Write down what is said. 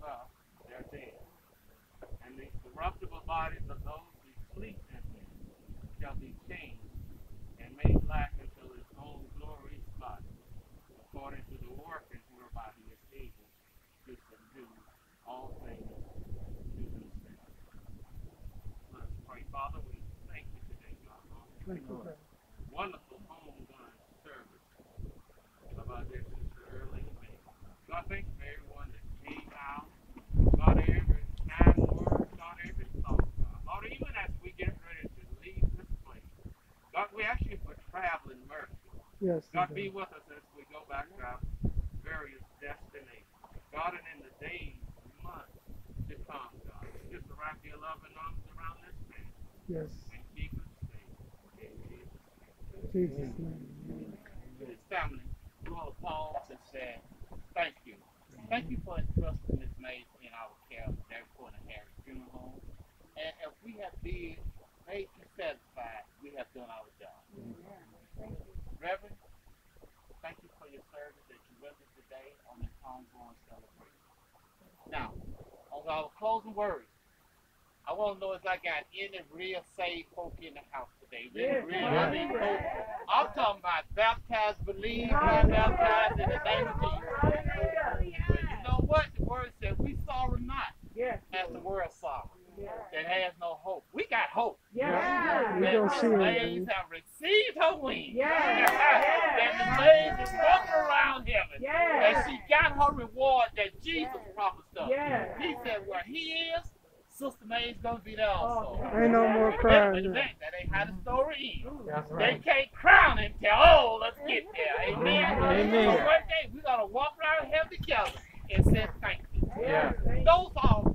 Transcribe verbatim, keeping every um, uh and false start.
up, they're dead. And the corruptible bodies of those who sleep in him shall be changed and made black until his own glorious body, according to the working whereby he is able to subdue all things to himself. Let's pray. Father, we thank you today, God. Thank you, Lord. Wonderful homegoing service of our dear sister Earlean. God, thank you for everyone that came out. God, every kind word, God, every thought, God. Lord, even as we get ready to leave this place, God, we ask you for traveling mercy. Yes. God, be with us as we go back to our various destinations. God, and in the days, months to come, God, just wrap your loving arms around this man. Yes. And keep us safe. In Jesus' name. Jesus' name. His family, you all pause and say, thank you. Thank you for entrusting this maid in our care, therefore, in Harry's funeral home. And if we have been made you satisfied, we have done our job. Thank you. Reverend, thank you for your service that you rendered today on this homegoing celebration. Now, on our closing words, I want to know if I got any real saved folk in the house today. Really, really, I mean, folk. I'm talking about baptized, believe, and baptized in the name of Jesus. But you know what? The word said, we sorrow not as the world sorrow. That has no hope. We got hope. Yeah. We That don't the see slaves it. have received her wings. Yeah. That the slaves is walking around heaven. Yeah. And she got her reward that Jesus promised us. Yeah. He said, where he is, Sister May's gonna be there also. Ain't no more But crying. that, that ain't how the story ends. That's They right. can't crown him till, oh, let's get there. Amen. Amen. So one day we gotta walk around heaven together and say thank you. Yeah. Those are